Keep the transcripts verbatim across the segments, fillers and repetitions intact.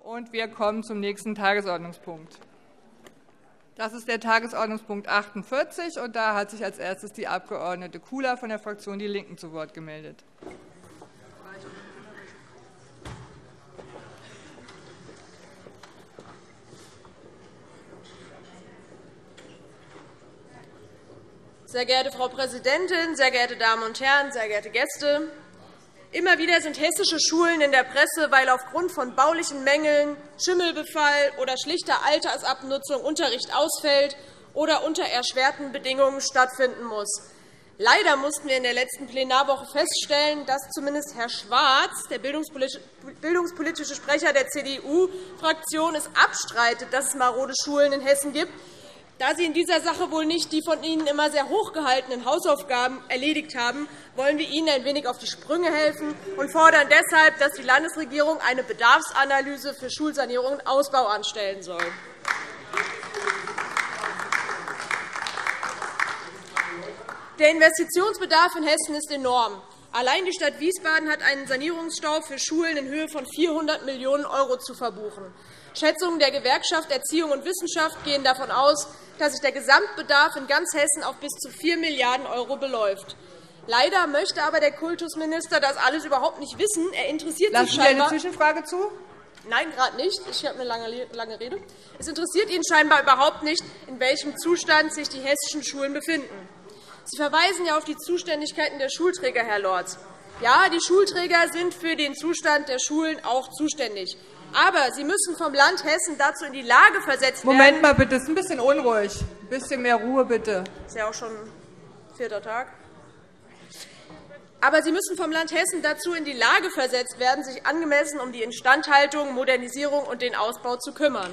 Und wir kommen zum nächsten Tagesordnungspunkt. Das ist der Tagesordnungspunkt achtundvierzig. Und da hat sich als erstes die Abg. Kula von der Fraktion Die Linken zu Wort gemeldet. Sehr geehrte Frau Präsidentin, sehr geehrte Damen und Herren, sehr geehrte Gäste! Immer wieder sind hessische Schulen in der Presse, weil aufgrund von baulichen Mängeln, Schimmelbefall oder schlichter Altersabnutzung Unterricht ausfällt oder unter erschwerten Bedingungen stattfinden muss. Leider mussten wir in der letzten Plenarwoche feststellen, dass zumindest Herr Schwarz, der bildungspolitische Sprecher der C D U-Fraktion, es abstreitet, dass es marode Schulen in Hessen gibt. Da Sie in dieser Sache wohl nicht die von Ihnen immer sehr hochgehaltenen Hausaufgaben erledigt haben, wollen wir Ihnen ein wenig auf die Sprünge helfen und fordern deshalb, dass die Landesregierung eine Bedarfsanalyse für Schulsanierung und Ausbau anstellen soll. Der Investitionsbedarf in Hessen ist enorm. Allein die Stadt Wiesbaden hat einen Sanierungsstau für Schulen in Höhe von vierhundert Millionen € zu verbuchen. Schätzungen der Gewerkschaft Erziehung und Wissenschaft gehen davon aus, dass sich der Gesamtbedarf in ganz Hessen auf bis zu vier Milliarden € beläuft. Leider möchte aber der Kultusminister das alles überhaupt nicht wissen. Er interessiert Lassen sich scheinbar Sie eine Zwischenfrage zu? Nein, gerade nicht. Ich habe eine lange Rede. Es interessiert ihn scheinbar überhaupt nicht, in welchem Zustand sich die hessischen Schulen befinden. Sie verweisen ja auf die Zuständigkeiten der Schulträger, Herr Lorz. Ja, die Schulträger sind für den Zustand der Schulen auch zuständig. Aber sie müssen vom Land Hessen dazu in die Lage versetzt werden. Moment mal bitte, es ist ein bisschen unruhig. Ein bisschen mehr Ruhe, bitte. Das ist ja auch schon vierter Tag. Aber sie müssen vom Land Hessen dazu in die Lage versetzt werden, sich angemessen um die Instandhaltung, Modernisierung und den Ausbau zu kümmern.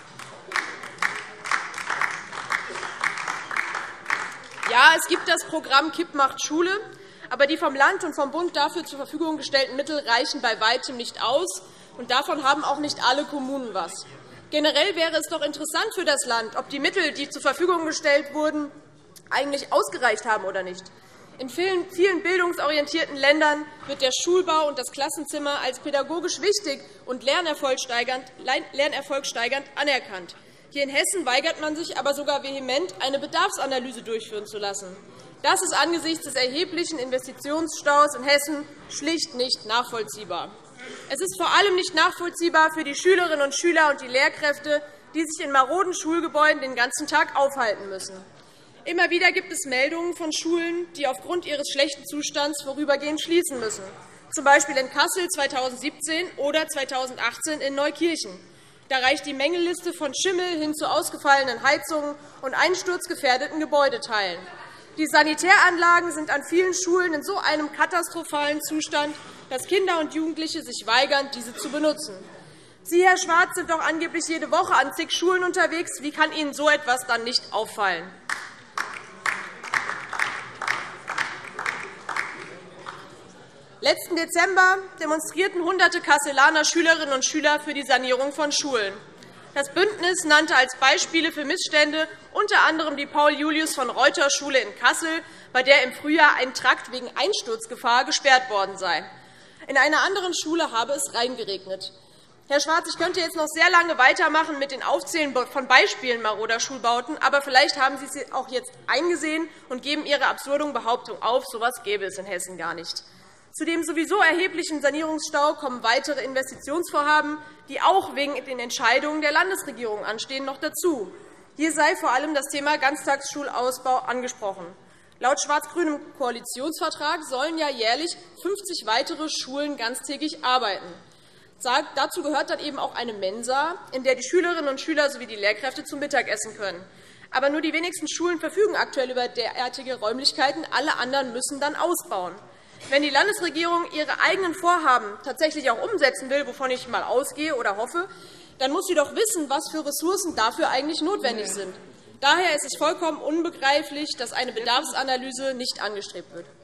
Ja, es gibt das Programm KiP macht Schule, aber die vom Land und vom Bund dafür zur Verfügung gestellten Mittel reichen bei Weitem nicht aus. Und davon haben auch nicht alle Kommunen etwas. Generell wäre es doch interessant für das Land, ob die Mittel, die zur Verfügung gestellt wurden, eigentlich ausgereicht haben oder nicht. In vielen bildungsorientierten Ländern wird der Schulbau und das Klassenzimmer als pädagogisch wichtig und lernerfolgssteigernd anerkannt. Hier in Hessen weigert man sich aber sogar vehement, eine Bedarfsanalyse durchführen zu lassen. Das ist angesichts des erheblichen Investitionsstaus in Hessen schlicht nicht nachvollziehbar. Es ist vor allem nicht nachvollziehbar für die Schülerinnen und Schüler und die Lehrkräfte, die sich in maroden Schulgebäuden den ganzen Tag aufhalten müssen. Immer wieder gibt es Meldungen von Schulen, die aufgrund ihres schlechten Zustands vorübergehend schließen müssen, z. B. in Kassel zweitausendsiebzehn oder zweitausendachtzehn in Neukirchen. Da reicht die Mängelliste von Schimmel hin zu ausgefallenen Heizungen und einsturzgefährdeten Gebäudeteilen. Die Sanitäranlagen sind an vielen Schulen in so einem katastrophalen Zustand, dass Kinder und Jugendliche sich weigern, diese zu benutzen. Sie, Herr Schwarz, sind doch angeblich jede Woche an zig Schulen unterwegs. Wie kann Ihnen so etwas dann nicht auffallen? Letzten Dezember demonstrierten Hunderte Kasselaner Schülerinnen und Schüler für die Sanierung von Schulen. Das Bündnis nannte als Beispiele für Missstände unter anderem die Paul-Julius-von-Reuter-Schule in Kassel, bei der im Frühjahr ein Trakt wegen Einsturzgefahr gesperrt worden sei. In einer anderen Schule habe es reingeregnet. Herr Schwarz, ich könnte jetzt noch sehr lange weitermachen mit den Aufzählen von Beispielen maroder Schulbauten, aber vielleicht haben Sie sie auch jetzt eingesehen und geben Ihre absurden Behauptung auf. So etwas gäbe es in Hessen gar nicht. Zu dem sowieso erheblichen Sanierungsstau kommen weitere Investitionsvorhaben, die auch wegen den Entscheidungen der Landesregierung anstehen, noch dazu. Hier sei vor allem das Thema Ganztagsschulausbau angesprochen. Laut schwarz-grünem Koalitionsvertrag sollen ja jährlich fünfzig weitere Schulen ganztägig arbeiten. Dazu gehört dann eben auch eine Mensa, in der die Schülerinnen und Schüler sowie die Lehrkräfte zum Mittagessen können. Aber nur die wenigsten Schulen verfügen aktuell über derartige Räumlichkeiten. Alle anderen müssen dann ausbauen. Wenn die Landesregierung ihre eigenen Vorhaben tatsächlich auch umsetzen will, wovon ich einmal ausgehe oder hoffe, dann muss sie doch wissen, was für Ressourcen dafür eigentlich notwendig sind. Daher ist es vollkommen unbegreiflich, dass eine Bedarfsanalyse nicht angestrebt wird.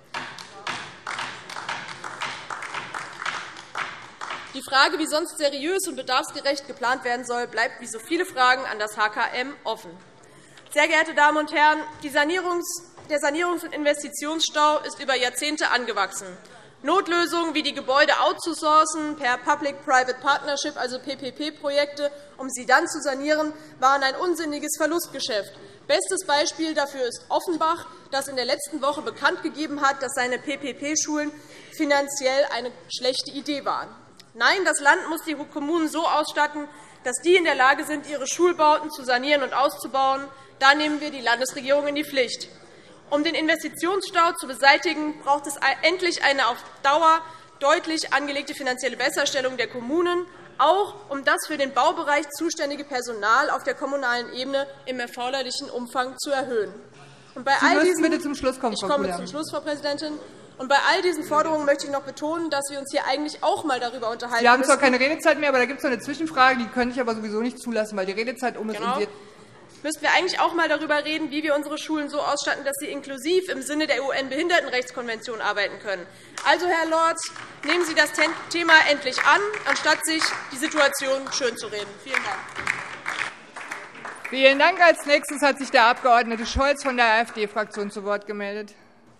Die Frage, wie sonst seriös und bedarfsgerecht geplant werden soll, bleibt wie so viele Fragen an das H K M offen. Sehr geehrte Damen und Herren, die Sanierungs Der Sanierungs- und Investitionsstau ist über Jahrzehnte angewachsen. Notlösungen wie die Gebäude outzusourcen per Public-Private Partnership, also P P P-Projekte, um sie dann zu sanieren, waren ein unsinniges Verlustgeschäft. Bestes Beispiel dafür ist Offenbach, das in der letzten Woche bekannt gegeben hat, dass seine P P P-Schulen finanziell eine schlechte Idee waren. Nein, das Land muss die Kommunen so ausstatten, dass die in der Lage sind, ihre Schulbauten zu sanieren und auszubauen. Da nehmen wir die Landesregierung in die Pflicht. Um den Investitionsstau zu beseitigen, braucht es endlich eine auf Dauer deutlich angelegte finanzielle Besserstellung der Kommunen, auch um das für den Baubereich zuständige Personal auf der kommunalen Ebene im erforderlichen Umfang zu erhöhen. Und bei Sie all müssen diesen, bitte zum Schluss kommen, ich Frau komme Kuhler. zum Schluss, Frau Präsidentin. Und bei all diesen Forderungen möchte ich noch betonen, dass wir uns hier eigentlich auch einmal darüber unterhalten Sie haben zwar müssen. keine Redezeit mehr, aber da gibt es noch eine Zwischenfrage, die könnte ich aber sowieso nicht zulassen, weil die Redezeit um ist. Genau. Und Sie müssten wir eigentlich auch einmal darüber reden, wie wir unsere Schulen so ausstatten, dass sie inklusiv im Sinne der U N-Behindertenrechtskonvention arbeiten können. Also, Herr Lorz, nehmen Sie das Thema endlich an, anstatt sich die Situation schönzureden. Vielen Dank. Vielen Dank. Als nächstes hat sich der Abg. Scholz von der AfD-Fraktion zu Wort gemeldet.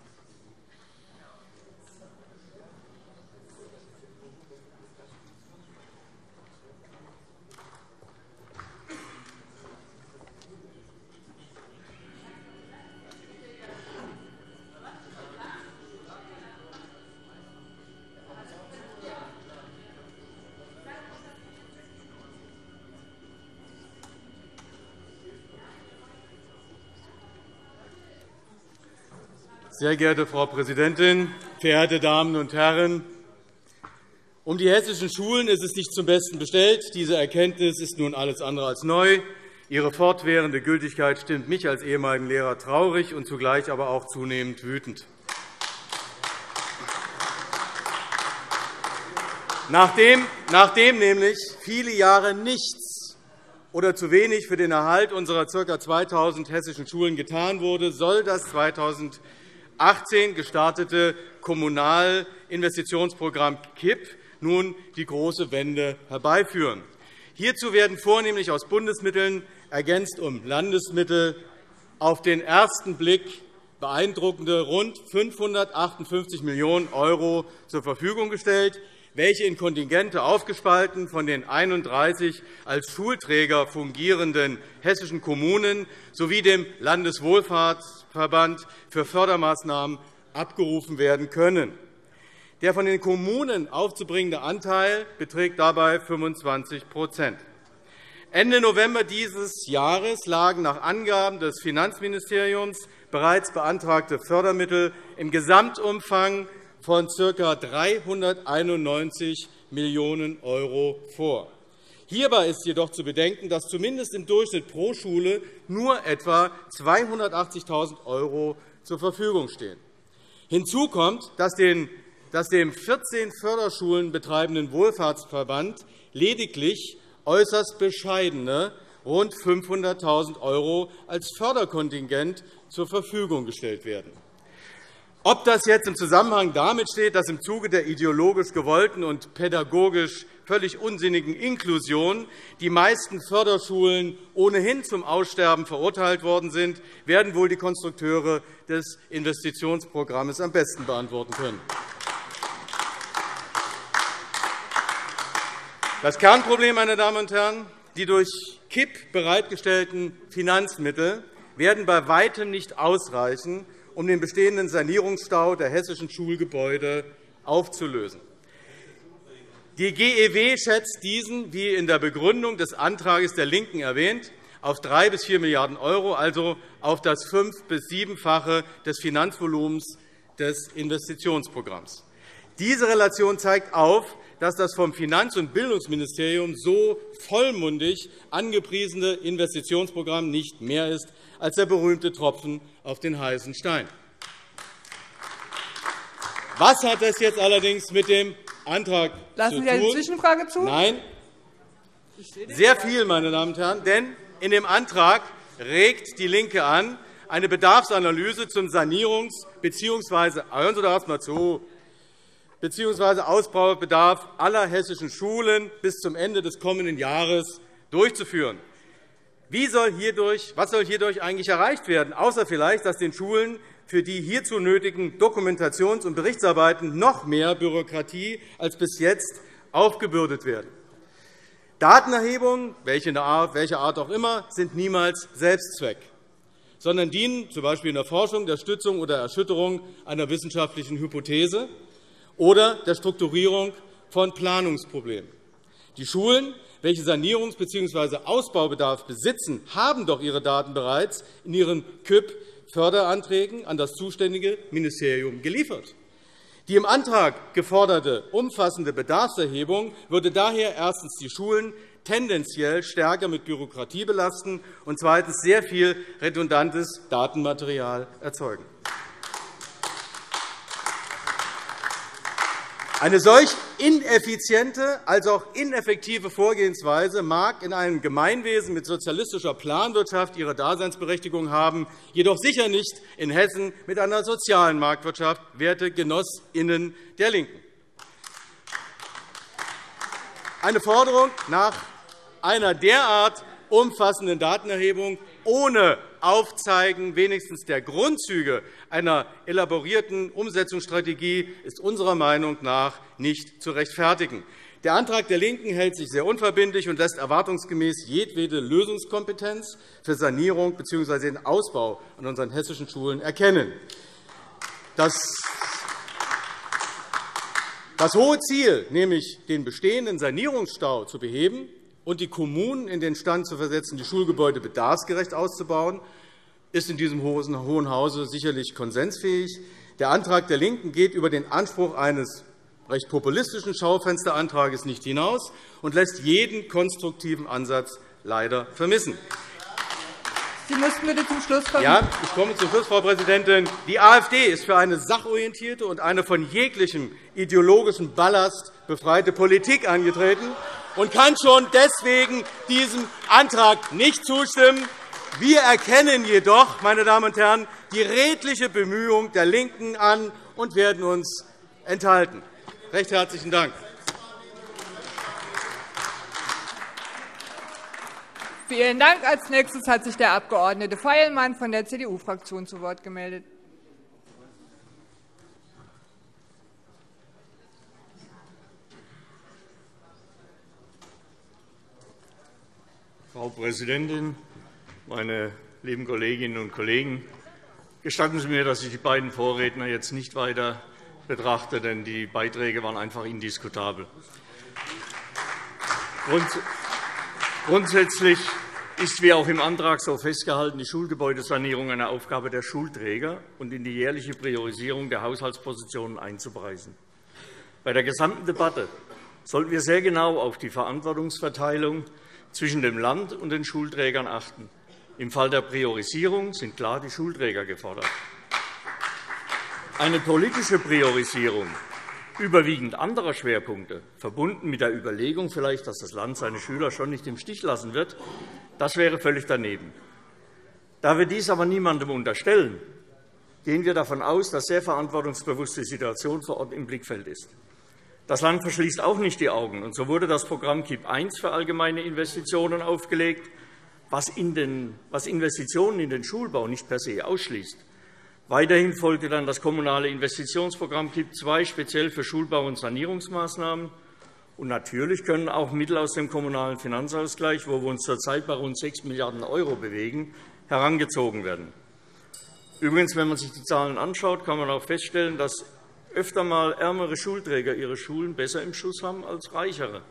Sehr geehrte Frau Präsidentin, verehrte Damen und Herren! Um die hessischen Schulen ist es nicht zum Besten bestellt. Diese Erkenntnis ist nun alles andere als neu. Ihre fortwährende Gültigkeit stimmt mich als ehemaligen Lehrer traurig und zugleich aber auch zunehmend wütend. Nachdem, nachdem nämlich viele Jahre nichts oder zu wenig für den Erhalt unserer ca. zweitausend hessischen Schulen getan wurde, soll das zweitausendachtzehn gestartete Kommunalinvestitionsprogramm K I P nun die große Wende herbeiführen. Hierzu werden vornehmlich aus Bundesmitteln, ergänzt um Landesmittel, auf den ersten Blick beeindruckende rund fünfhundertachtundfünfzig Millionen € zur Verfügung gestellt, welche in Kontingente aufgespalten von den einunddreißig als Schulträger fungierenden hessischen Kommunen sowie dem Landeswohlfahrtsverband für Fördermaßnahmen abgerufen werden können. Der von den Kommunen aufzubringende Anteil beträgt dabei fünfundzwanzig Prozent. Ende November dieses Jahres lagen nach Angaben des Finanzministeriums bereits beantragte Fördermittel im Gesamtumfang von ca. dreihunderteinundneunzig Millionen € vor. Hierbei ist jedoch zu bedenken, dass zumindest im Durchschnitt pro Schule nur etwa zweihundertachtzigtausend € zur Verfügung stehen. Hinzu kommt, dass dem vierzehn Förderschulen betreibenden Wohlfahrtsverband lediglich äußerst bescheidene rund fünfhunderttausend € als Förderkontingent zur Verfügung gestellt werden. Ob das jetzt im Zusammenhang damit steht, dass im Zuge der ideologisch gewollten und pädagogisch völlig unsinnigen Inklusion die meisten Förderschulen ohnehin zum Aussterben verurteilt worden sind, werden wohl die Konstrukteure des Investitionsprogramms am besten beantworten können. Das Kernproblem, meine Damen und Herren, die durch K I P bereitgestellten Finanzmittel werden bei weitem nicht ausreichen, um den bestehenden Sanierungsstau der hessischen Schulgebäude aufzulösen. Die G E W schätzt diesen, wie in der Begründung des Antrags der LINKEN erwähnt, auf drei bis vier Milliarden €, also auf das fünf- bis siebenfache des Finanzvolumens des Investitionsprogramms. Diese Relation zeigt auf, dass das vom Finanz- und Bildungsministerium so vollmundig angepriesene Investitionsprogramm nicht mehr ist als der berühmte Tropfen auf den heißen Stein. Was hat das jetzt allerdings mit dem Antrag Lassen zu Sie eine tun? Zwischenfrage zu? Nein, sehr viel, meine Damen und Herren, denn in dem Antrag regt DIE LINKE an, eine Bedarfsanalyse zum Sanierungs- bzw. hören Sie doch erst einmal zu, bzw. Ausbaubedarf aller hessischen Schulen bis zum Ende des kommenden Jahres durchzuführen. Wie soll hierdurch, was soll hierdurch eigentlich erreicht werden, außer vielleicht, dass den Schulen für die hierzu nötigen Dokumentations- und Berichtsarbeiten noch mehr Bürokratie als bis jetzt aufgebürdet werden? Datenerhebungen, welcher Art, welche Art auch immer, sind niemals Selbstzweck, sondern dienen z. B. in der Forschung der Stützung oder Erschütterung einer wissenschaftlichen Hypothese oder der Strukturierung von Planungsproblemen. Die Schulen, welche Sanierungs- bzw. Ausbaubedarf besitzen, haben doch ihre Daten bereits in ihren K I P-Förderanträgen an das zuständige Ministerium geliefert. Die im Antrag geforderte umfassende Bedarfserhebung würde daher erstens die Schulen tendenziell stärker mit Bürokratie belasten und zweitens sehr viel redundantes Datenmaterial erzeugen. Eine solch ineffiziente als auch ineffektive Vorgehensweise mag in einem Gemeinwesen mit sozialistischer Planwirtschaft ihre Daseinsberechtigung haben, jedoch sicher nicht in Hessen mit einer sozialen Marktwirtschaft, werte GenossInnen der LINKEN. Eine Forderung nach einer derart umfassenden Datenerhebung ohne Aufzeigen wenigstens der Grundzüge einer elaborierten Umsetzungsstrategie ist unserer Meinung nach nicht zu rechtfertigen. Der Antrag der LINKEN hält sich sehr unverbindlich und lässt erwartungsgemäß jedwede Lösungskompetenz für Sanierung bzw. den Ausbau an unseren hessischen Schulen erkennen. Das Das hohe Ziel, nämlich den bestehenden Sanierungsstau zu beheben und die Kommunen in den Stand zu versetzen, die Schulgebäude bedarfsgerecht auszubauen, ist in diesem Hohen Hause sicherlich konsensfähig. Der Antrag der LINKEN geht über den Anspruch eines recht populistischen Schaufensterantrags nicht hinaus und lässt jeden konstruktiven Ansatz leider vermissen. Sie müssten bitte zum Schluss kommen. Ja, ich komme zum Schluss, Frau Präsidentin. Die AfD ist für eine sachorientierte und eine von jeglichem ideologischen Ballast befreite Politik angetreten und kann schon deswegen diesem Antrag nicht zustimmen. Wir erkennen jedoch, meine Damen und Herren, die redliche Bemühung der LINKEN an und werden uns enthalten. Recht herzlichen Dank. Vielen Dank. Als nächstes hat sich der Abg. Feilmann von der C D U-Fraktion zu Wort gemeldet. Frau Präsidentin, meine lieben Kolleginnen und Kollegen! Gestatten Sie mir, dass ich die beiden Vorredner jetzt nicht weiter betrachte, denn die Beiträge waren einfach indiskutabel. Grundsätzlich ist, wie auch im Antrag so festgehalten, die Schulgebäudesanierung eine Aufgabe der Schulträger und in die jährliche Priorisierung der Haushaltspositionen einzupreisen. Bei der gesamten Debatte sollten wir sehr genau auf die Verantwortungsverteilung zwischen dem Land und den Schulträgern achten. Im Fall der Priorisierung sind klar die Schulträger gefordert. Eine politische Priorisierung überwiegend anderer Schwerpunkte, verbunden mit der Überlegung vielleicht, dass das Land seine Schüler schon nicht im Stich lassen wird, das wäre völlig daneben. Da wir dies aber niemandem unterstellen, gehen wir davon aus, dass sehr verantwortungsbewusst die Situation vor Ort im Blickfeld ist. Das Land verschließt auch nicht die Augen, und so wurde das Programm K I P eins für allgemeine Investitionen aufgelegt, was Investitionen in den Schulbau nicht per se ausschließt. Weiterhin folgte dann das kommunale Investitionsprogramm K I P zwei, speziell für Schulbau- und Sanierungsmaßnahmen. Und natürlich können auch Mittel aus dem Kommunalen Finanzausgleich, wo wir uns zurzeit bei rund sechs Milliarden € bewegen, herangezogen werden. Übrigens, wenn man sich die Zahlen anschaut, kann man auch feststellen, dass öfter einmal ärmere Schulträger ihre Schulen besser im Schuss haben als reichere.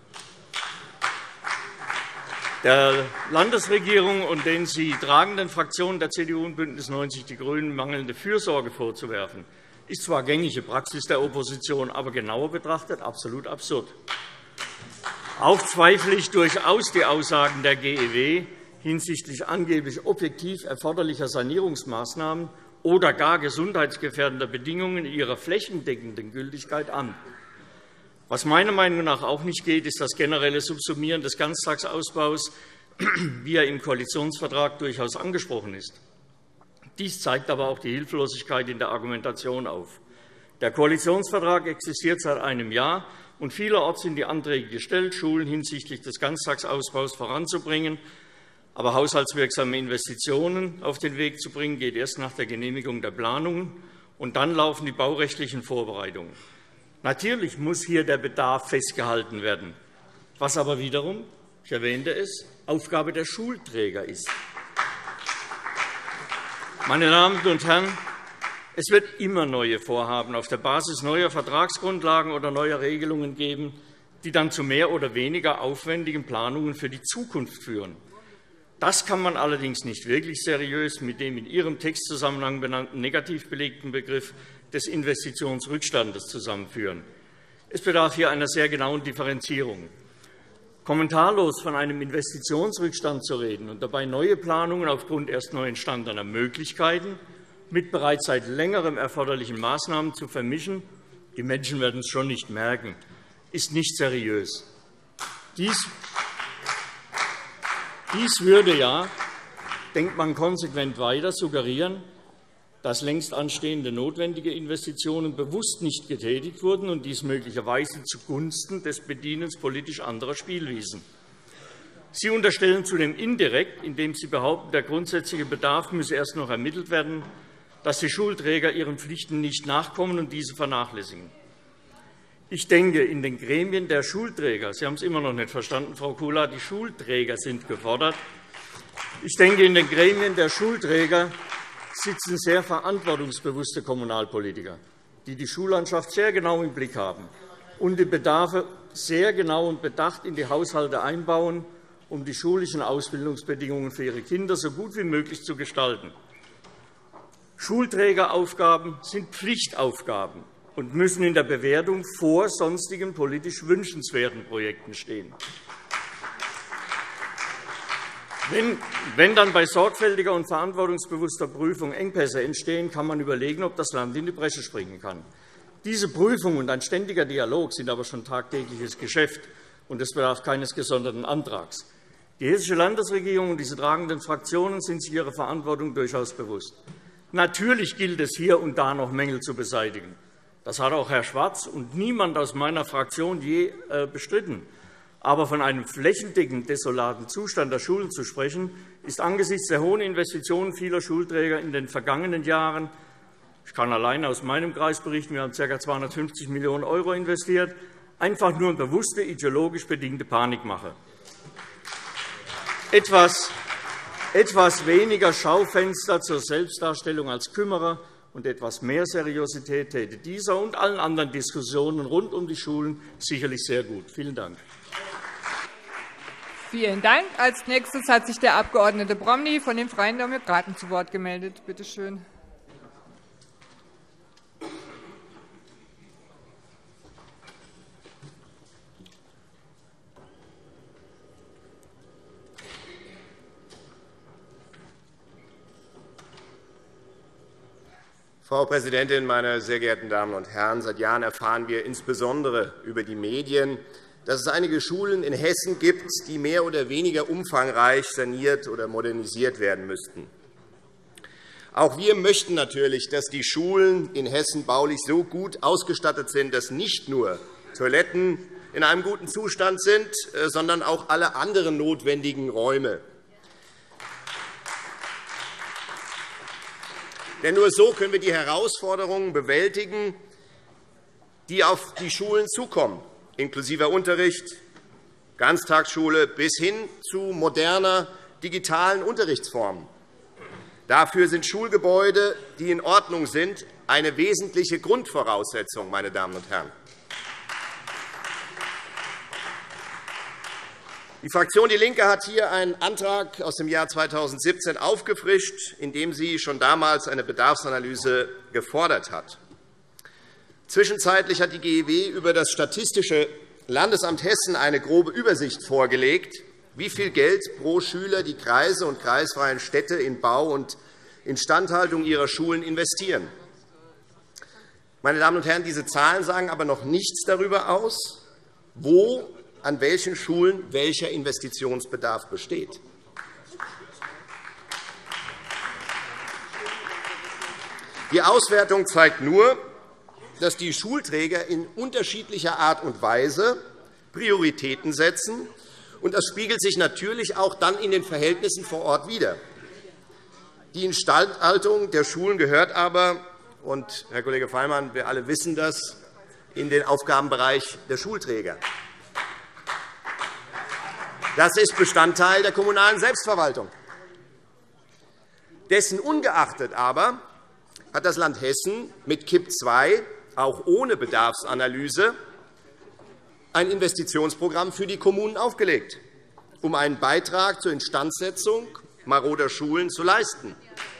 Der Landesregierung und den sie tragenden Fraktionen der C D U und BÜNDNIS neunzig die GRÜNEN mangelnde Fürsorge vorzuwerfen, ist zwar gängige Praxis der Opposition, aber genauer betrachtet absolut absurd. Auch zweifle ich durchaus die Aussagen der G E W hinsichtlich angeblich objektiv erforderlicher Sanierungsmaßnahmen oder gar gesundheitsgefährdender Bedingungen in ihrer flächendeckenden Gültigkeit an. Was meiner Meinung nach auch nicht geht, ist das generelle Subsumieren des Ganztagsausbaus, wie er im Koalitionsvertrag durchaus angesprochen ist. Dies zeigt aber auch die Hilflosigkeit in der Argumentation auf. Der Koalitionsvertrag existiert seit einem Jahr, und vielerorts sind die Anträge gestellt, Schulen hinsichtlich des Ganztagsausbaus voranzubringen. Aber haushaltswirksame Investitionen auf den Weg zu bringen, geht erst nach der Genehmigung der Planungen, und dann laufen die baurechtlichen Vorbereitungen. Natürlich muss hier der Bedarf festgehalten werden, was aber wiederum, ich erwähnte es, Aufgabe der Schulträger ist. Meine Damen und Herren, es wird immer neue Vorhaben auf der Basis neuer Vertragsgrundlagen oder neuer Regelungen geben, die dann zu mehr oder weniger aufwendigen Planungen für die Zukunft führen. Das kann man allerdings nicht wirklich seriös mit dem in Ihrem Textzusammenhang benannten negativ belegten Begriff des Investitionsrückstandes zusammenführen. Es bedarf hier einer sehr genauen Differenzierung. Kommentarlos von einem Investitionsrückstand zu reden und dabei neue Planungen aufgrund erst neu entstandener Möglichkeiten mit bereits seit Längerem erforderlichen Maßnahmen zu vermischen, die Menschen werden es schon nicht merken, ist nicht seriös. Dies Dies würde ja, denkt man konsequent weiter, suggerieren, dass längst anstehende notwendige Investitionen bewusst nicht getätigt wurden und dies möglicherweise zugunsten des Bedienens politisch anderer Spielwiesen. Sie unterstellen zudem indirekt, indem Sie behaupten, der grundsätzliche Bedarf müsse erst noch ermittelt werden, dass die Schulträger ihren Pflichten nicht nachkommen und diese vernachlässigen. Ich denke, in den Gremien der Schulträger – Sie haben es immer noch nicht verstanden, Frau Kula, die Schulträger sind gefordert – ich denke, in den Gremien der Schulträger sitzen sehr verantwortungsbewusste Kommunalpolitiker, die die Schullandschaft sehr genau im Blick haben und die Bedarfe sehr genau und bedacht in die Haushalte einbauen, um die schulischen Ausbildungsbedingungen für ihre Kinder so gut wie möglich zu gestalten. Schulträgeraufgaben sind Pflichtaufgaben und müssen in der Bewertung vor sonstigen politisch wünschenswerten Projekten stehen. Wenn dann bei sorgfältiger und verantwortungsbewusster Prüfung Engpässe entstehen, kann man überlegen, ob das Land in die Bresche springen kann. Diese Prüfung und ein ständiger Dialog sind aber schon tagtägliches Geschäft, und es bedarf keines gesonderten Antrags. Die Hessische Landesregierung und diese tragenden Fraktionen sind sich ihrer Verantwortung durchaus bewusst. Natürlich gilt es, hier und da noch Mängel zu beseitigen. Das hat auch Herr Schwarz und niemand aus meiner Fraktion je bestritten. Aber von einem flächendeckend desolaten Zustand der Schulen zu sprechen, ist angesichts der hohen Investitionen vieler Schulträger in den vergangenen Jahren – ich kann allein aus meinem Kreis berichten, wir haben ca. zweihundertfünfzig Millionen € investiert – einfach nur eine bewusste, ideologisch bedingte Panikmache. Etwas, etwas weniger Schaufenster zur Selbstdarstellung als Kümmerer und etwas mehr Seriosität täte dieser und allen anderen Diskussionen rund um die Schulen sicherlich sehr gut. Vielen Dank. Vielen Dank. Als Nächstes hat sich der Abg. Bromley von den Freien Demokraten zu Wort gemeldet. Bitte schön. Frau Präsidentin, meine sehr geehrten Damen und Herren! Seit Jahren erfahren wir insbesondere über die Medien, dass es einige Schulen in Hessen gibt, die mehr oder weniger umfangreich saniert oder modernisiert werden müssten. Auch wir möchten natürlich, dass die Schulen in Hessen baulich so gut ausgestattet sind, dass nicht nur Toiletten in einem guten Zustand sind, sondern auch alle anderen notwendigen Räume. Denn nur so können wir die Herausforderungen bewältigen, die auf die Schulen zukommen, inklusive Unterricht, Ganztagsschule bis hin zu moderner digitalen Unterrichtsformen. Dafür sind Schulgebäude, die in Ordnung sind, eine wesentliche Grundvoraussetzung, meine Damen und Herren. Die Fraktion DIE LINKE hat hier einen Antrag aus dem Jahr zweitausendsiebzehn aufgefrischt, in dem sie schon damals eine Bedarfsanalyse gefordert hat. Zwischenzeitlich hat die G E W über das Statistische Landesamt Hessen eine grobe Übersicht vorgelegt, wie viel Geld pro Schüler die Kreise und kreisfreien Städte in Bau und Instandhaltung ihrer Schulen investieren. Meine Damen und Herren, diese Zahlen sagen aber noch nichts darüber aus, wo an welchen Schulen welcher Investitionsbedarf besteht. Die Auswertung zeigt nur, dass die Schulträger in unterschiedlicher Art und Weise Prioritäten setzen Und das spiegelt sich natürlich auch dann in den Verhältnissen vor Ort wider. Die Instandhaltung der Schulen gehört aber, und Herr Kollege Faymann, wir alle wissen das, in den Aufgabenbereich der Schulträger. Das ist Bestandteil der kommunalen Selbstverwaltung. Dessen ungeachtet aber hat das Land Hessen mit K I P zwei, auch ohne Bedarfsanalyse, ein Investitionsprogramm für die Kommunen aufgelegt, um einen Beitrag zur Instandsetzung maroder Schulen zu leisten.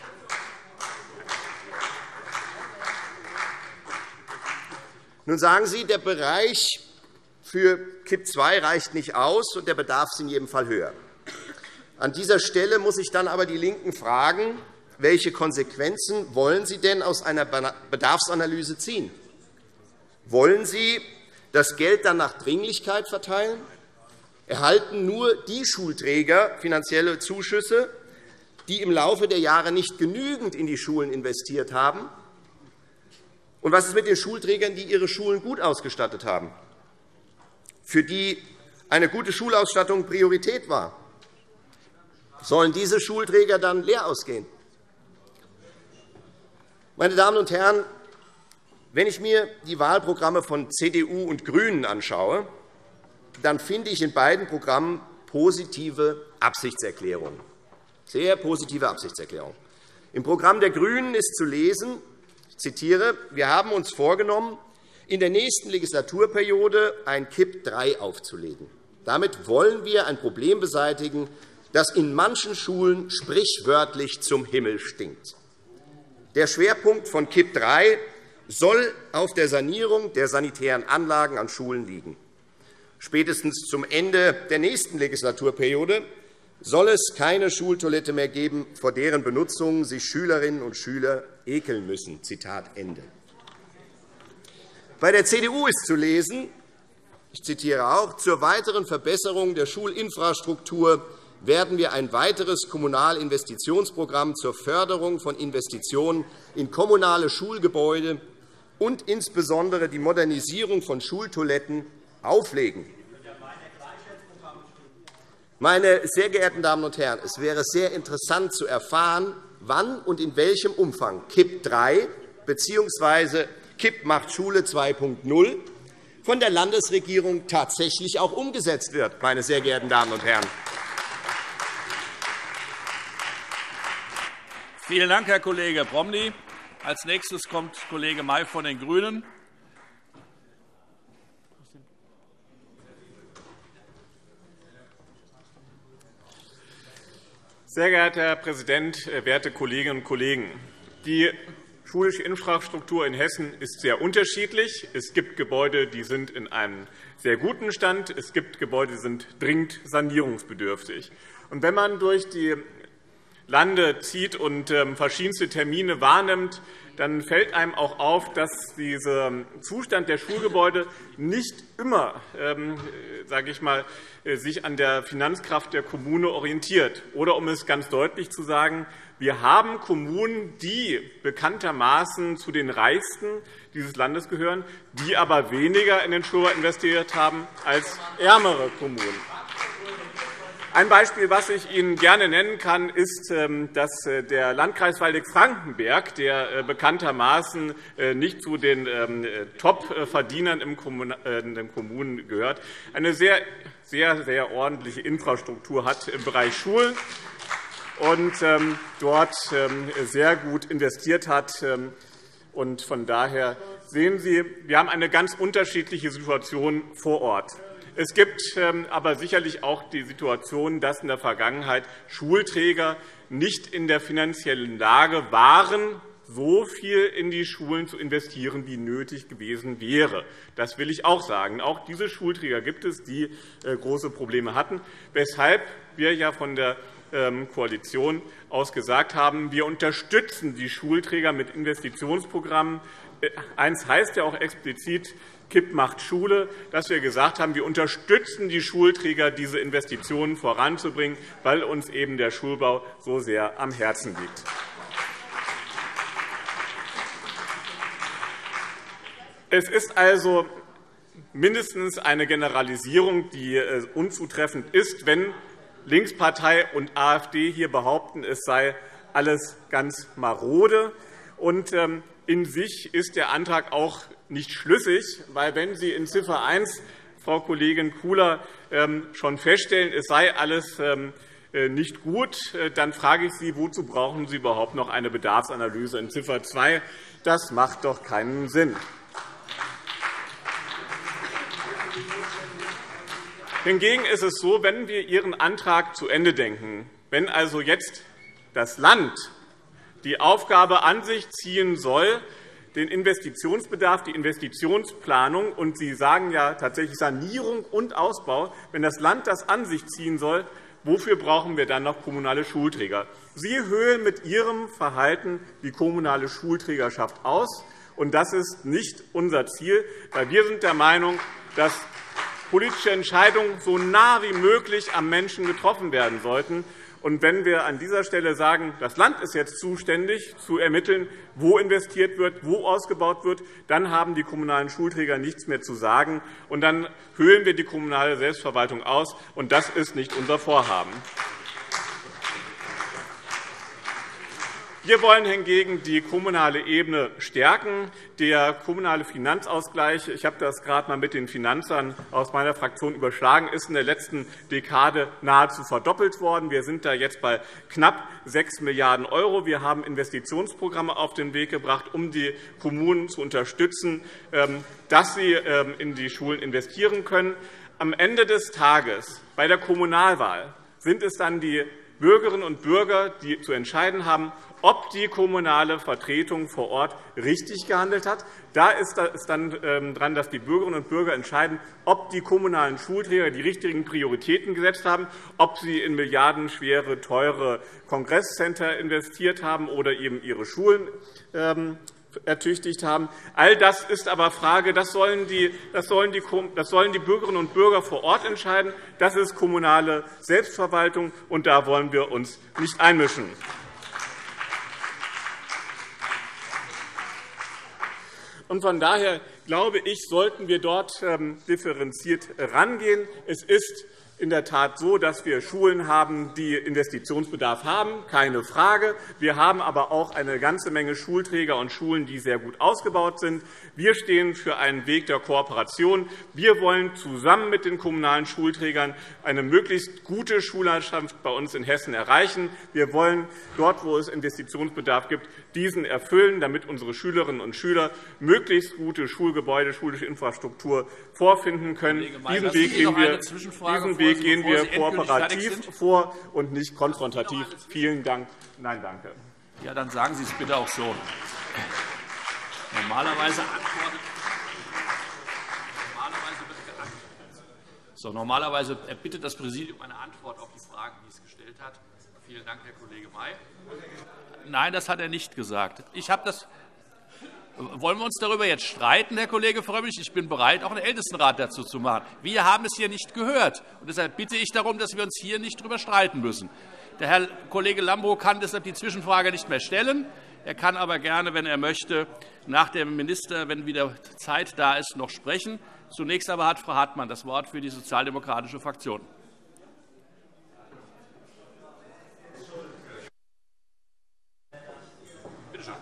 Nun sagen Sie, der Bereich für K I P zwei reicht nicht aus, und der Bedarf ist in jedem Fall höher. An dieser Stelle muss ich dann aber die LINKEN fragen, welche Konsequenzen wollen Sie denn aus einer Bedarfsanalyse ziehen? Wollen Sie das Geld dann nach Dringlichkeit verteilen? Erhalten nur die Schulträger finanzielle Zuschüsse, die im Laufe der Jahre nicht genügend in die Schulen investiert haben? Und was ist mit den Schulträgern, die ihre Schulen gut ausgestattet haben, für die eine gute Schulausstattung Priorität war? Sollen diese Schulträger dann leer ausgehen? Meine Damen und Herren, wenn ich mir die Wahlprogramme von C D U und GRÜNEN anschaue, dann finde ich in beiden Programmen positive Absichtserklärungen, sehr positive Absichtserklärungen. Im Programm der GRÜNEN ist zu lesen, ich zitiere, wir haben uns vorgenommen, in der nächsten Legislaturperiode ein K I P drei aufzulegen. Damit wollen wir ein Problem beseitigen, das in manchen Schulen sprichwörtlich zum Himmel stinkt. Der Schwerpunkt von K I P drei soll auf der Sanierung der sanitären Anlagen an Schulen liegen. Spätestens zum Ende der nächsten Legislaturperiode soll es keine Schultoilette mehr geben, vor deren Benutzung sich Schülerinnen und Schüler ekeln müssen. Zitat Ende. Bei der C D U ist zu lesen, ich zitiere auch, zur weiteren Verbesserung der Schulinfrastruktur werden wir ein weiteres Kommunalinvestitionsprogramm zur Förderung von Investitionen in kommunale Schulgebäude und insbesondere die Modernisierung von Schultoiletten auflegen. Meine sehr geehrten Damen und Herren, es wäre sehr interessant zu erfahren, wann und in welchem Umfang K I P drei bzw. K I P macht Schule zwei Punkt null von der Landesregierung tatsächlich auch umgesetzt wird. Meine sehr geehrten Damen und Herren. Vielen Dank, Herr Kollege Promny. Als nächstes kommt Kollege May von den GRÜNEN. Sehr geehrter Herr Präsident, werte Kolleginnen und Kollegen! Die schulische Infrastruktur in Hessen ist sehr unterschiedlich. Es gibt Gebäude, die sind in einem sehr guten Stand. Es gibt Gebäude, die sind dringend sanierungsbedürftig. Und wenn man durch die Lande zieht und verschiedenste Termine wahrnimmt, dann fällt einem auch auf, dass dieser Zustand der Schulgebäude nicht immer sage ich mal, sich an der Finanzkraft der Kommune orientiert. Oder um es ganz deutlich zu sagen, wir haben Kommunen, die bekanntermaßen zu den reichsten dieses Landes gehören, die aber weniger in den Schulbau investiert haben als ärmere Kommunen. Ein Beispiel, das ich Ihnen gerne nennen kann, ist, dass der Landkreis Waldeck-Frankenberg, der bekanntermaßen nicht zu den Top-Verdienern in den Kommunen gehört, eine sehr, sehr, sehr ordentliche Infrastruktur hat im Bereich Schulen und dort sehr gut investiert hat. Und von daher sehen Sie, wir haben eine ganz unterschiedliche Situation vor Ort. Es gibt aber sicherlich auch die Situation, dass in der Vergangenheit Schulträger nicht in der finanziellen Lage waren, so viel in die Schulen zu investieren, wie nötig gewesen wäre. Das will ich auch sagen. Auch diese Schulträger gibt es, die große Probleme hatten, weshalb wir ja von der Koalition aus gesagt haben, wir unterstützen die Schulträger mit Investitionsprogrammen. Eins heißt ja auch explizit, K I P macht Schule, dass wir gesagt haben, wir unterstützen die Schulträger, diese Investitionen voranzubringen, weil uns eben der Schulbau so sehr am Herzen liegt. Es ist also mindestens eine Generalisierung, die unzutreffend ist, wenn Linkspartei und AfD hier behaupten, es sei alles ganz marode. Und in sich ist der Antrag auch nicht schlüssig, weil wenn Sie in Ziffer eins, Frau Kollegin Kula, schon feststellen, es sei alles nicht gut, dann frage ich Sie, wozu brauchen Sie überhaupt noch eine Bedarfsanalyse in Ziffer zwei? Das macht doch keinen Sinn. Hingegen ist es so, wenn wir Ihren Antrag zu Ende denken, wenn also jetzt das Land die Aufgabe an sich ziehen soll, den Investitionsbedarf, die Investitionsplanung, und Sie sagen ja tatsächlich Sanierung und Ausbau, wenn das Land das an sich ziehen soll, wofür brauchen wir dann noch kommunale Schulträger? Sie höhlen mit Ihrem Verhalten die kommunale Schulträgerschaft aus, und das ist nicht unser Ziel, weil wir sind der Meinung, dass politische Entscheidungen so nah wie möglich am Menschen getroffen werden sollten. Und wenn wir an dieser Stelle sagen, das Land ist jetzt zuständig, zu ermitteln, wo investiert wird, wo ausgebaut wird, dann haben die kommunalen Schulträger nichts mehr zu sagen, und dann höhlen wir die kommunale Selbstverwaltung aus. Und das ist nicht unser Vorhaben. Wir wollen hingegen die kommunale Ebene stärken. Der kommunale Finanzausgleich, ich habe das gerade einmal mit den Finanzern aus meiner Fraktion überschlagen, ist in der letzten Dekade nahezu verdoppelt worden. Wir sind da jetzt bei knapp sechs Milliarden €. Wir haben Investitionsprogramme auf den Weg gebracht, um die Kommunen zu unterstützen, dass sie in die Schulen investieren können. Am Ende des Tages bei der Kommunalwahl sind es dann die Bürgerinnen und Bürger, die zu entscheiden haben, ob die kommunale Vertretung vor Ort richtig gehandelt hat. Da ist es dann dran, dass die Bürgerinnen und Bürger entscheiden, ob die kommunalen Schulträger die richtigen Prioritäten gesetzt haben, ob sie in milliardenschwere, teure Kongresscenter investiert haben oder eben ihre Schulen ertüchtigt haben. All das ist aber Frage, das sollen die, das sollen die, das sollen die Bürgerinnen und Bürger vor Ort entscheiden. Das ist kommunale Selbstverwaltung, und da wollen wir uns nicht einmischen. Und von daher glaube ich, sollten wir dort differenziert herangehen. Es ist in der Tat so, dass wir Schulen haben, die Investitionsbedarf haben, keine Frage. Wir haben aber auch eine ganze Menge Schulträger und Schulen, die sehr gut ausgebaut sind. Wir stehen für einen Weg der Kooperation. Wir wollen zusammen mit den kommunalen Schulträgern eine möglichst gute Schullandschaft bei uns in Hessen erreichen. Wir wollen dort, wo es Investitionsbedarf gibt, diesen erfüllen, damit unsere Schülerinnen und Schüler möglichst gute Schulgebäude, schulische Infrastruktur vorfinden können. Diesen Weg gehen wir, diesen Weg gehen wir kooperativ vor und nicht konfrontativ. Vielen Dank. Nein, danke. Ja, dann sagen Sie es bitte auch so. Normalerweise antwortet. Normalerweise wird geantwortet. So, normalerweise erbittet das Präsidium eine Antwort auf die Fragen, die es gestellt hat. Vielen Dank, Herr Kollege May. Nein, das hat er nicht gesagt. Ich habe das. Wollen wir uns darüber jetzt streiten, Herr Kollege Frömmrich? Ich bin bereit, auch einen Ältestenrat dazu zu machen. Wir haben es hier nicht gehört. Und deshalb bitte ich darum, dass wir uns hier nicht darüber streiten müssen. Der Herr Kollege Lambrou kann deshalb die Zwischenfrage nicht mehr stellen. Er kann aber gerne, wenn er möchte, nach dem Minister, wenn wieder Zeit da ist, noch sprechen. Zunächst aber hat Frau Hartmann das Wort für die sozialdemokratische Fraktion. Bitte schön.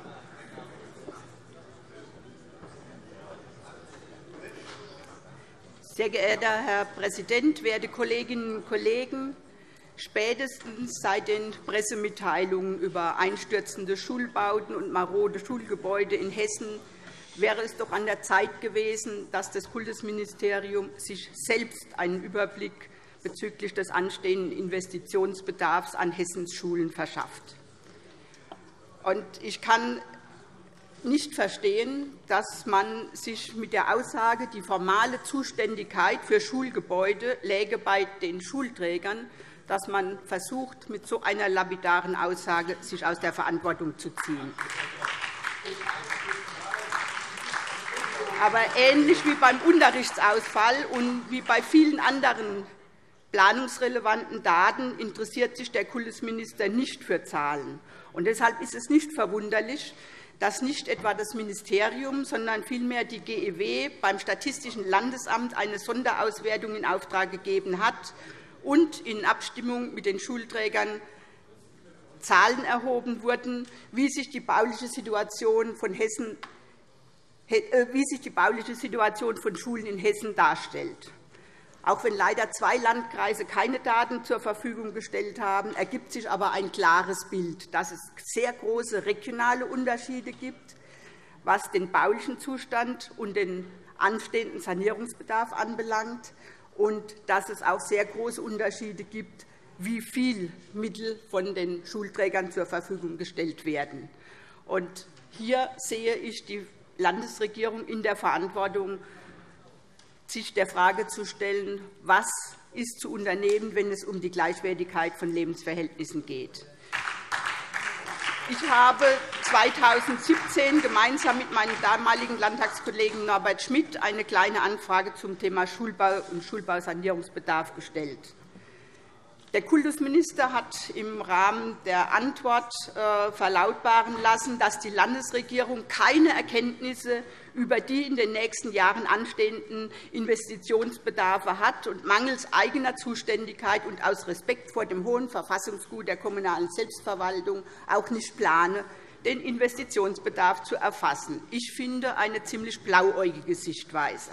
Sehr geehrter Herr Präsident, werte Kolleginnen und Kollegen! Spätestens seit den Pressemitteilungen über einstürzende Schulbauten und marode Schulgebäude in Hessen wäre es doch an der Zeit gewesen, dass das Kultusministerium sich selbst einen Überblick bezüglich des anstehenden Investitionsbedarfs an Hessens Schulen verschafft. Ich kann nicht verstehen, dass man sich mit der Aussage, die formale Zuständigkeit für Schulgebäude läge bei den Schulträgern, dass man versucht, mit so einer lapidaren Aussage sich aus der Verantwortung zu ziehen. Aber ähnlich wie beim Unterrichtsausfall und wie bei vielen anderen planungsrelevanten Daten interessiert sich der Kultusminister nicht für Zahlen. Und deshalb ist es nicht verwunderlich, dass nicht etwa das Ministerium, sondern vielmehr die G E W beim Statistischen Landesamt eine Sonderauswertung in Auftrag gegeben hat und in Abstimmung mit den Schulträgern Zahlen erhoben wurden, wie sich die bauliche Situation von Hessen wie sich die bauliche Situation von Schulen in Hessen darstellt. Auch wenn leider zwei Landkreise keine Daten zur Verfügung gestellt haben, ergibt sich aber ein klares Bild, dass es sehr große regionale Unterschiede gibt, was den baulichen Zustand und den anstehenden Sanierungsbedarf anbelangt, und dass es auch sehr große Unterschiede gibt, wie viel Mittel von den Schulträgern zur Verfügung gestellt werden. Und hier sehe ich die Landesregierung in der Verantwortung, sich der Frage zu stellen, was ist zu unternehmen, wenn es um die Gleichwertigkeit von Lebensverhältnissen geht. Ich habe zweitausendsiebzehn gemeinsam mit meinem damaligen Landtagskollegen Norbert Schmidt eine Kleine Anfrage zum Thema Schulbau und Schulbausanierungsbedarf gestellt. Der Kultusminister hat im Rahmen der Antwort verlautbaren lassen, dass die Landesregierung keine Erkenntnisse über die in den nächsten Jahren anstehenden Investitionsbedarfe hat und mangels eigener Zuständigkeit und aus Respekt vor dem hohen Verfassungsgut der kommunalen Selbstverwaltung auch nicht plane, den Investitionsbedarf zu erfassen. Ich finde eine ziemlich blauäugige Sichtweise.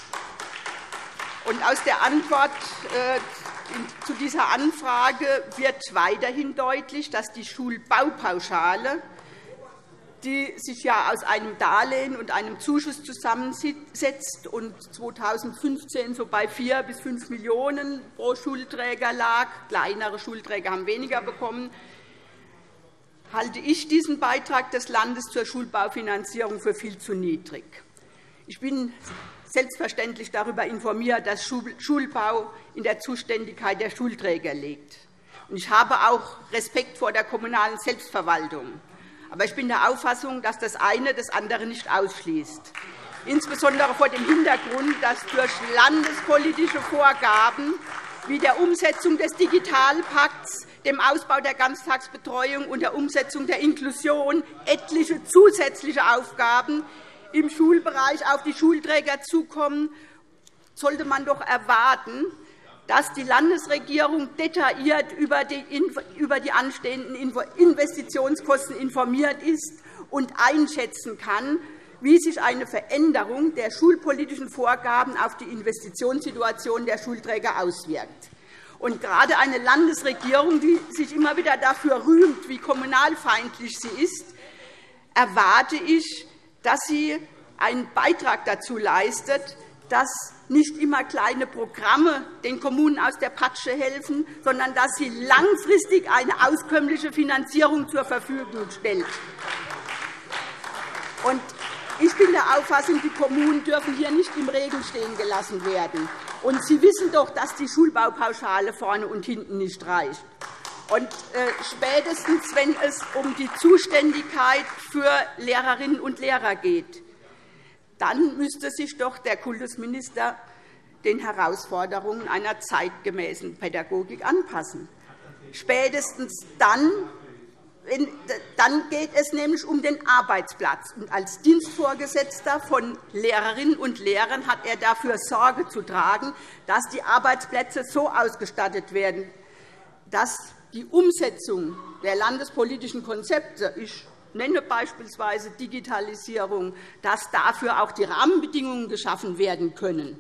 Und aus der Antwort zu dieser Anfrage wird weiterhin deutlich, dass die Schulbaupauschale, die sich ja aus einem Darlehen und einem Zuschuss zusammensetzt und zweitausendfünfzehn so bei vier bis fünf Millionen € pro Schulträger lag, kleinere Schulträger haben weniger bekommen, halte ich diesen Beitrag des Landes zur Schulbaufinanzierung für viel zu niedrig. Ich bin selbstverständlich darüber informiert, dass Schulbau in der Zuständigkeit der Schulträger liegt. Ich habe auch Respekt vor der kommunalen Selbstverwaltung. Aber ich bin der Auffassung, dass das eine das andere nicht ausschließt, insbesondere vor dem Hintergrund, dass durch landespolitische Vorgaben wie der Umsetzung des Digitalpakts, dem Ausbau der Ganztagsbetreuung und der Umsetzung der Inklusion etliche zusätzliche Aufgaben im Schulbereich auf die Schulträger zukommen, sollte man doch erwarten, dass die Landesregierung detailliert über die anstehenden Investitionskosten informiert ist und einschätzen kann, wie sich eine Veränderung der schulpolitischen Vorgaben auf die Investitionssituation der Schulträger auswirkt. Und gerade eine Landesregierung, die sich immer wieder dafür rühmt, wie kommunalfeindlich sie ist, erwarte ich, dass sie einen Beitrag dazu leistet, dass nicht immer kleine Programme den Kommunen aus der Patsche helfen, sondern dass sie langfristig eine auskömmliche Finanzierung zur Verfügung stellt. Ich bin der Auffassung, die Kommunen dürfen hier nicht im Regen stehen gelassen werden. Und Sie wissen doch, dass die Schulbaupauschale vorne und hinten nicht reicht. Und spätestens, wenn es um die Zuständigkeit für Lehrerinnen und Lehrer geht, dann müsste sich doch der Kultusminister den Herausforderungen einer zeitgemäßen Pädagogik anpassen. Spätestens dann, dann geht es nämlich um den Arbeitsplatz. Und als Dienstvorgesetzter von Lehrerinnen und Lehrern hat er dafür Sorge zu tragen, dass die Arbeitsplätze so ausgestattet werden, dass die Umsetzung der landespolitischen Konzepte, ich nenne beispielsweise Digitalisierung, dass dafür auch die Rahmenbedingungen geschaffen werden können.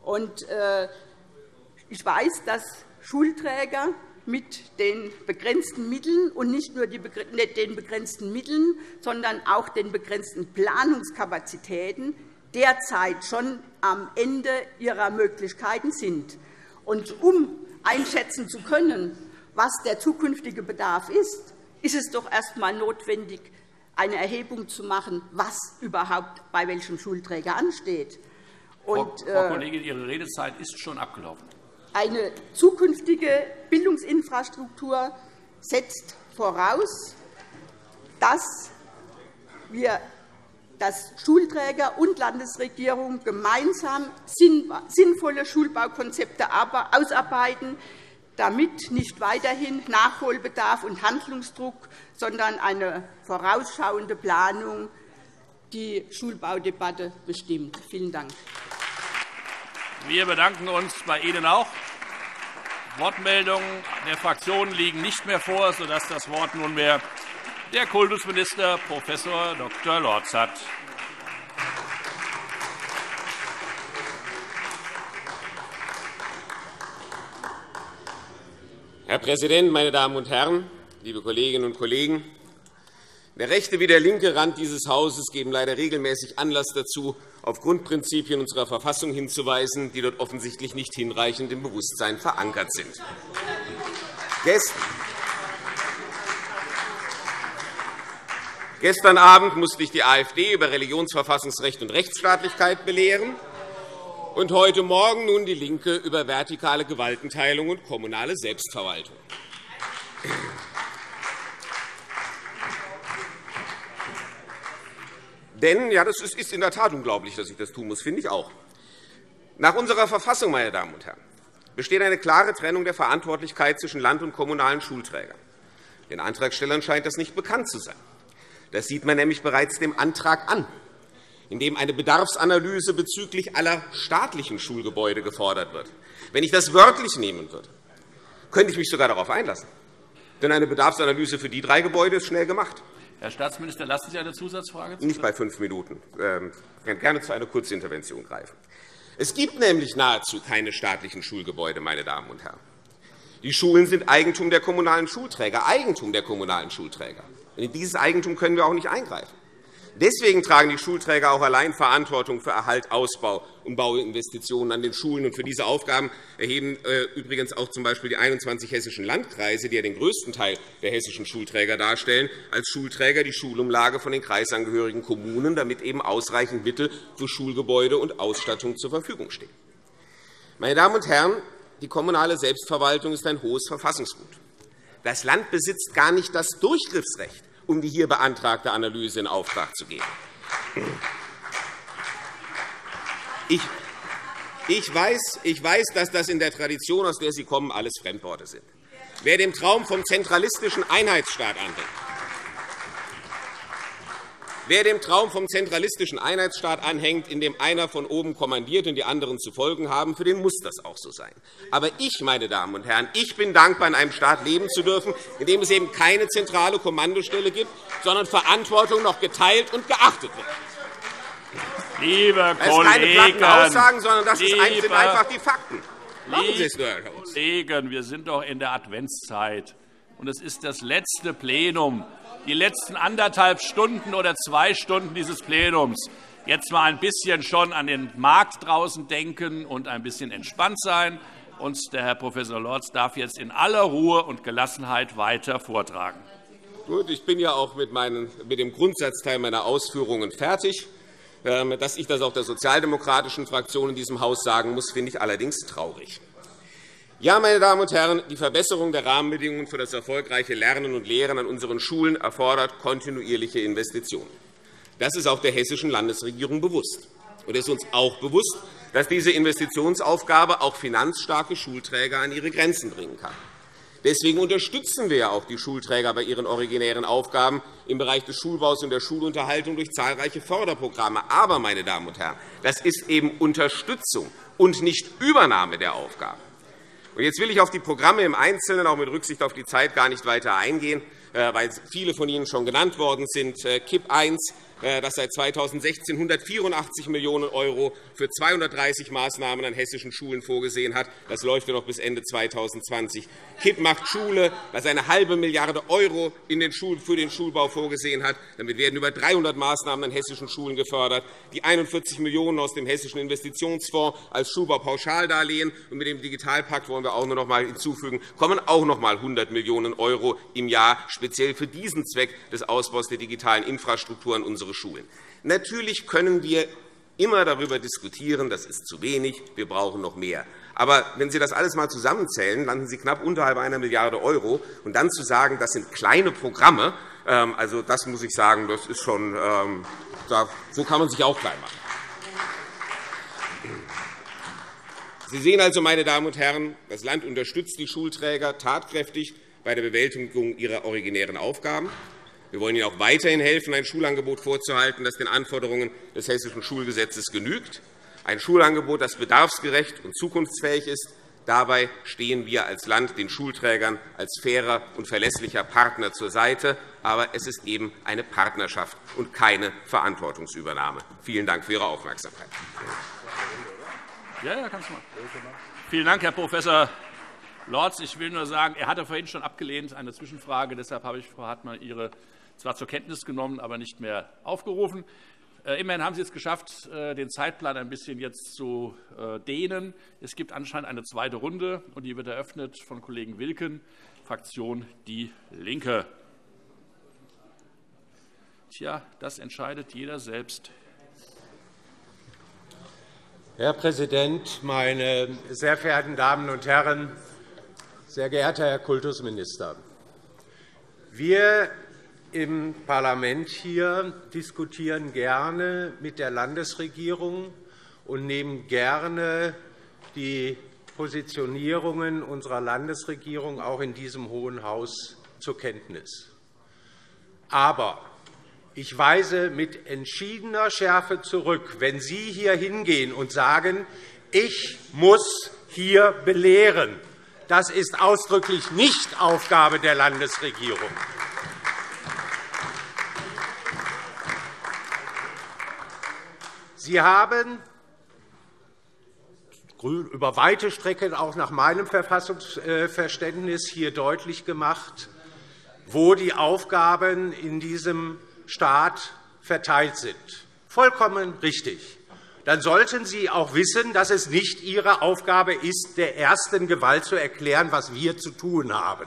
Ich weiß, dass Schulträger mit den begrenzten Mitteln und nicht nur den begrenzten Mitteln, sondern auch den begrenzten Planungskapazitäten derzeit schon am Ende ihrer Möglichkeiten sind. Und um einschätzen zu können, was der zukünftige Bedarf ist, ist es doch erst einmal notwendig, eine Erhebung zu machen, was überhaupt bei welchem Schulträger ansteht. Und, Frau Kollegin, Ihre Redezeit ist schon abgelaufen. Eine zukünftige Bildungsinfrastruktur setzt voraus, dass wir dass Schulträger und Landesregierung gemeinsam sinnvolle Schulbaukonzepte ausarbeiten, damit nicht weiterhin Nachholbedarf und Handlungsdruck, sondern eine vorausschauende Planung die Schulbaudebatte bestimmt. Vielen Dank. Wir bedanken uns bei Ihnen auch. Wortmeldungen der Fraktionen liegen nicht mehr vor, sodass das Wort nunmehr der Kultusminister Prof Doktor Lorz hat. Herr Präsident, meine Damen und Herren, liebe Kolleginnen und Kollegen! Der rechte wie der linke Rand dieses Hauses geben leider regelmäßig Anlass dazu, auf Grundprinzipien unserer Verfassung hinzuweisen, die dort offensichtlich nicht hinreichend im Bewusstsein verankert sind. Gestern Abend musste ich die AfD über Religionsverfassungsrecht und Rechtsstaatlichkeit belehren und heute Morgen nun die LINKE über vertikale Gewaltenteilung und kommunale Selbstverwaltung. Denn, ja, das ist in der Tat unglaublich, dass ich das tun muss, finde ich auch. Nach unserer Verfassung, meine Damen und Herren, besteht eine klare Trennung der Verantwortlichkeit zwischen Land- und kommunalen Schulträgern. Den Antragstellern scheint das nicht bekannt zu sein. Das sieht man nämlich bereits dem Antrag an, in dem eine Bedarfsanalyse bezüglich aller staatlichen Schulgebäude gefordert wird. Wenn ich das wörtlich nehmen würde, könnte ich mich sogar darauf einlassen. Denn eine Bedarfsanalyse für die drei Gebäude ist schnell gemacht. Herr Staatsminister, lassen Sie eine Zusatzfrage zu? Nicht bei fünf Minuten. Ich kann gerne zu einer Kurzintervention greifen. Es gibt nämlich nahezu keine staatlichen Schulgebäude, meine Damen und Herren. Die Schulen sind Eigentum der kommunalen Schulträger, Eigentum der kommunalen Schulträger. Und in dieses Eigentum können wir auch nicht eingreifen. Deswegen tragen die Schulträger auch allein Verantwortung für Erhalt, Ausbau und Bauinvestitionen an den Schulen. Und für diese Aufgaben erheben äh, übrigens auch z. B. die einundzwanzig hessischen Landkreise, die ja den größten Teil der hessischen Schulträger darstellen, als Schulträger die Schulumlage von den kreisangehörigen Kommunen, damit eben ausreichend Mittel für Schulgebäude und Ausstattung zur Verfügung stehen. Meine Damen und Herren, die kommunale Selbstverwaltung ist ein hohes Verfassungsgut. Das Land besitzt gar nicht das Durchgriffsrecht, um die hier beantragte Analyse in Auftrag zu geben. Ich, ich, weiß, ich weiß, dass das in der Tradition, aus der Sie kommen, alles Fremdworte sind. Wer dem Traum vom zentralistischen Einheitsstaat anhängt, Wer dem Traum vom zentralistischen Einheitsstaat anhängt, in dem einer von oben kommandiert und die anderen zu folgen haben, für den muss das auch so sein. Aber ich, meine Damen und Herren, ich bin dankbar, in einem Staat leben zu dürfen, in dem es eben keine zentrale Kommandostelle gibt, sondern Verantwortung noch geteilt und geachtet wird. Liebe das sind keine platten Aussagen, sondern das sind einfach die Fakten. Machen Sie es nur, Herr Haus. Kollegen, wir sind doch in der Adventszeit, und es ist das letzte Plenum. Die letzten anderthalb Stunden oder zwei Stunden dieses Plenums. Jetzt mal ein bisschen schon an den Markt draußen denken und ein bisschen entspannt sein. Und der Herr Prof Lorz darf jetzt in aller Ruhe und Gelassenheit weiter vortragen. Gut, ich bin ja auch mit, meinen, mit dem Grundsatzteil meiner Ausführungen fertig. Dass ich das auch der sozialdemokratischen Fraktion in diesem Haus sagen muss, finde ich allerdings traurig. Ja, meine Damen und Herren, die Verbesserung der Rahmenbedingungen für das erfolgreiche Lernen und Lehren an unseren Schulen erfordert kontinuierliche Investitionen. Das ist auch der hessischen Landesregierung bewusst. Und es ist uns auch bewusst, dass diese Investitionsaufgabe auch finanzstarke Schulträger an ihre Grenzen bringen kann. Deswegen unterstützen wir auch die Schulträger bei ihren originären Aufgaben im Bereich des Schulbaus und der Schulunterhaltung durch zahlreiche Förderprogramme. Aber, meine Damen und Herren, das ist eben Unterstützung und nicht Übernahme der Aufgaben. Jetzt will ich auf die Programme im Einzelnen, auch mit Rücksicht auf die Zeit, gar nicht weiter eingehen, weil viele von Ihnen schon genannt worden sind. K I P eins, das seit zweitausendsechzehn hundertvierundachtzig Millionen € für zweihundertdreißig Maßnahmen an hessischen Schulen vorgesehen hat. Das läuft ja noch bis Ende zweitausendzwanzig. K I P macht Schule, das eine halbe Milliarde € für den Schulbau vorgesehen hat. Damit werden über dreihundert Maßnahmen an hessischen Schulen gefördert. Die einundvierzig Millionen € aus dem Hessischen Investitionsfonds als Schulbaupauschaldarlehen. Und mit dem Digitalpakt wollen wir auch noch einmal hinzufügen, kommen auch noch einmal hundert Millionen € im Jahr speziell für diesen Zweck des Ausbaus der digitalen Infrastruktur an unsere Schulen. Natürlich können wir immer darüber diskutieren, das ist zu wenig, wir brauchen noch mehr. Aber wenn Sie das alles einmal zusammenzählen, landen Sie knapp unterhalb einer Milliarde €. Und dann zu sagen, das sind kleine Programme, also das muss ich sagen, das ist schon, so kann man sich auch klein machen. Sie sehen also, meine Damen und Herren, das Land unterstützt die Schulträger tatkräftig bei der Bewältigung ihrer originären Aufgaben. Wir wollen Ihnen auch weiterhin helfen, ein Schulangebot vorzuhalten, das den Anforderungen des Hessischen Schulgesetzes genügt, ein Schulangebot, das bedarfsgerecht und zukunftsfähig ist. Dabei stehen wir als Land den Schulträgern als fairer und verlässlicher Partner zur Seite. Aber es ist eben eine Partnerschaft und keine Verantwortungsübernahme. Vielen Dank für Ihre Aufmerksamkeit. Ja, ja, kannst du mal. Vielen Dank, Herr Professor Lorz. Ich will nur sagen, er hatte vorhin schon abgelehnt, eine Zwischenfrage. Deshalb habe ich, Frau Hartmann, Ihre zwar zur Kenntnis genommen, aber nicht mehr aufgerufen. Immerhin haben Sie es geschafft, den Zeitplan ein bisschen jetzt zu dehnen. Es gibt anscheinend eine zweite Runde, und die wird eröffnet von Kollegen Wilken, Fraktion DIE LINKE. Tja, das entscheidet jeder selbst. Herr Präsident, meine sehr verehrten Damen und Herren! Sehr geehrter Herr Kultusminister! Wir im Parlament hier diskutieren gerne mit der Landesregierung und nehmen gerne die Positionierungen unserer Landesregierung auch in diesem Hohen Haus zur Kenntnis. Aber ich weise mit entschiedener Schärfe zurück, wenn Sie hier hingehen und sagen, ich muss hier belehren. Das ist ausdrücklich nicht Aufgabe der Landesregierung. Sie haben über weite Strecken auch nach meinem Verfassungsverständnis hier deutlich gemacht, wo die Aufgaben in diesem Staat verteilt sind. Vollkommen richtig. Dann sollten Sie auch wissen, dass es nicht Ihre Aufgabe ist, der ersten Gewalt zu erklären, was wir zu tun haben.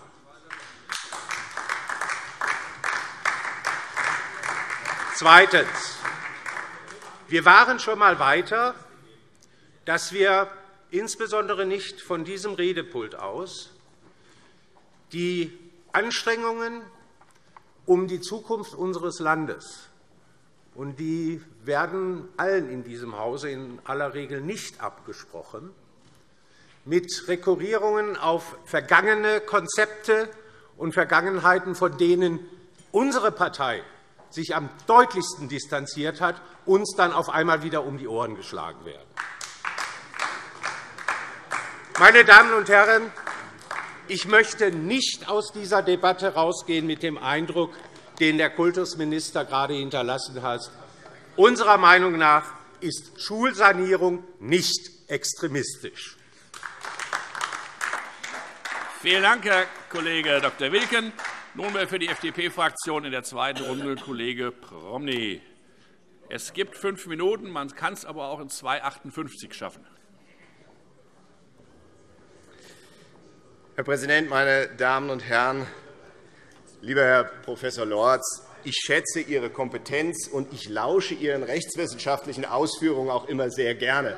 Zweitens. Wir waren schon einmal weiter, dass wir insbesondere nicht von diesem Redepult aus die Anstrengungen um die Zukunft unseres Landes, und die werden allen in diesem Hause in aller Regel nicht abgesprochen, mit Rekurrierungen auf vergangene Konzepte und Vergangenheiten, von denen unsere Partei sich am deutlichsten distanziert hat, uns dann auf einmal wieder um die Ohren geschlagen werden. Meine Damen und Herren, ich möchte nicht aus dieser Debatte herausgehen mit dem Eindruck, den der Kultusminister gerade hinterlassen hat. Unserer Meinung nach ist Schulsanierung nicht extremistisch. Vielen Dank, Herr Kollege Doktor Wilken. Nunmehr für die F D P-Fraktion in der zweiten Runde Kollege Promny. Es gibt fünf Minuten, man kann es aber auch in zwei Minuten achtundfünfzig schaffen. Herr Präsident, meine Damen und Herren! Lieber Herr Professor Lorz, ich schätze Ihre Kompetenz, und ich lausche Ihren rechtswissenschaftlichen Ausführungen auch immer sehr gerne.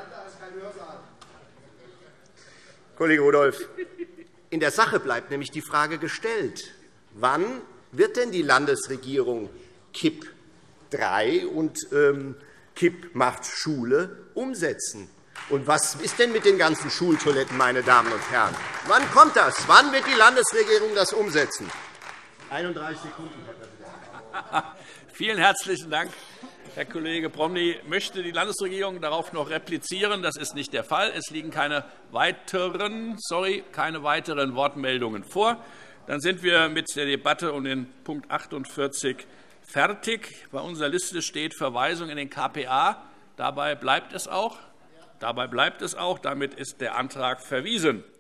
Kollege Rudolph, in der Sache bleibt nämlich die Frage gestellt, wann wird denn die Landesregierung K I P drei und ähm, K I P macht Schule umsetzen? Und was ist denn mit den ganzen Schultoiletten, meine Damen und Herren? Wann kommt das? Wann wird die Landesregierung das umsetzen? einunddreißig Sekunden, Herr Präsident. Vielen herzlichen Dank, Herr Kollege Promny. Möchte die Landesregierung darauf noch replizieren? Das ist nicht der Fall. Es liegen keine weiteren, sorry, keine weiteren Wortmeldungen vor. Dann sind wir mit der Debatte um den Punkt achtundvierzig fertig. Bei unserer Liste steht Verweisung in den K P A. Dabei bleibt es auch. Dabei bleibt es auch. Damit ist der Antrag verwiesen.